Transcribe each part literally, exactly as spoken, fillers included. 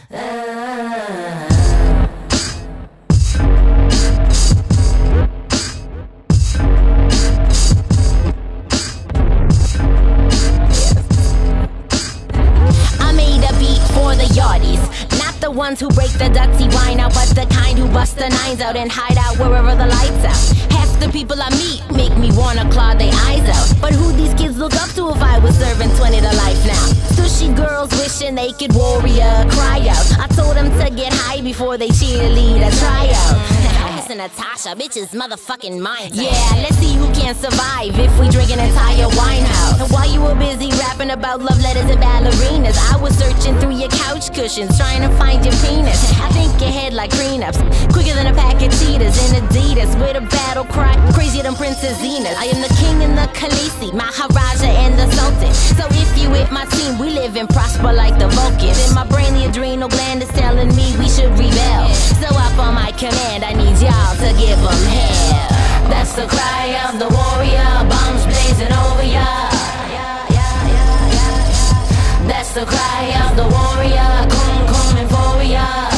Yardies, not the ones who break the dutty wine out, but the kind who bust the nines out and hide out wherever the lights out. Half the people I meet make me wanna claw their eyes out. But who these kids look up to if I was serving twenty to life now? Stushy girls wishing they could warrior cry out. I told them to get high before they cheerleader tryout. Listen to Tasha, bitches motherfucking mind. Yeah, let's see who can survive if we drink an entire winehouse. And while you were busy rapping about love letters and ballerinas, I was searching through your couch cushions trying to find your penis. I think ahead like prenups, quicker than a pack of cheetahs and Adidas with a battle cry, crazier than Princess Xenas. I am the king and the Khaleesi, Maharaja and the Sultan. So if you with my team, we live and prosper like the Vulcans. In my brain, the adrenal gland is telling me we should rebel. So up on my command, I need y'all to give them hell. That's the cry of the warrior, bombs blazing over ya. That's the cry of the warrior, come, coming for ya.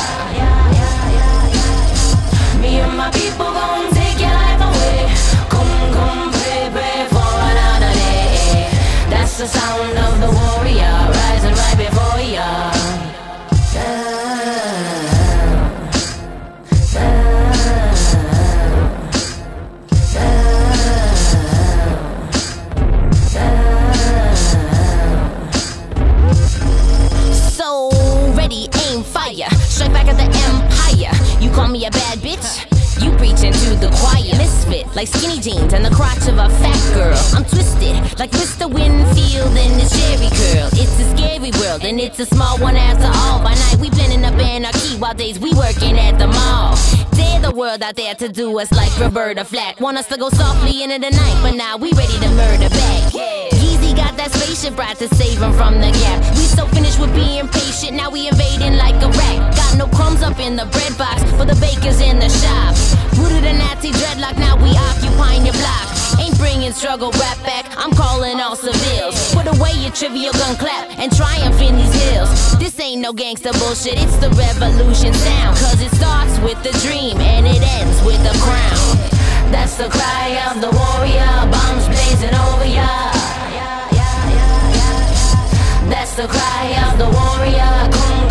Me and my people gon' take your life away. Come, come, pray, pray for another day. That's the sound of the warrior, rising right before ya. So ready, aim, fire, straight back at the empire. You call me a bad bitch? You preaching to the choir. Misfit, like skinny jeans and the crotch of a fat girl. I'm twisted, like Mister Winfield and his Jerry curl. It's a scary world, and it's a small one after all. By night, we blending up anarchy, while days we working at the mall. Dare the world out there to do us like Roberta Flack. Want us to go softly into the night, but now we ready to murder back. Yeezy got that spaceship ride to save him from the gap. We so finished with being patient, now we invading like a rat. Got no crumbs up in the bread box for the bakers in the shop. Rooted in Nazi dreadlock, now we occupying your block. Ain't bringing struggle rap back, I'm calling all civils. Put away your trivial gun clap and triumph in these hills. This ain't no gangster bullshit, it's the revolution sound. Cause it starts with the dream and it ends with the crown. That's the cry of the warrior, bombs blazing over ya. That's the cry of the warrior, come